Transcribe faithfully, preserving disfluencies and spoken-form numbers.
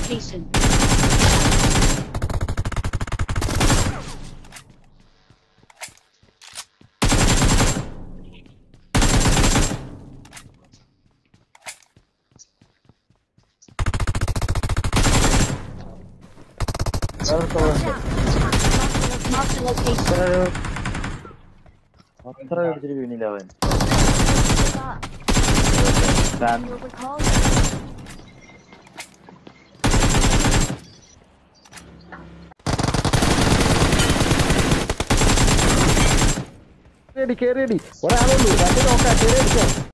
location. Watch out. Mark the location. അത്ര അടിച്ചിട്ട് വീണില്ല അവൻ. കേറി കേറി ഒരാളുള്ളൂ രണ്ട് നോക്കാം കേറി അടിച്ചോ.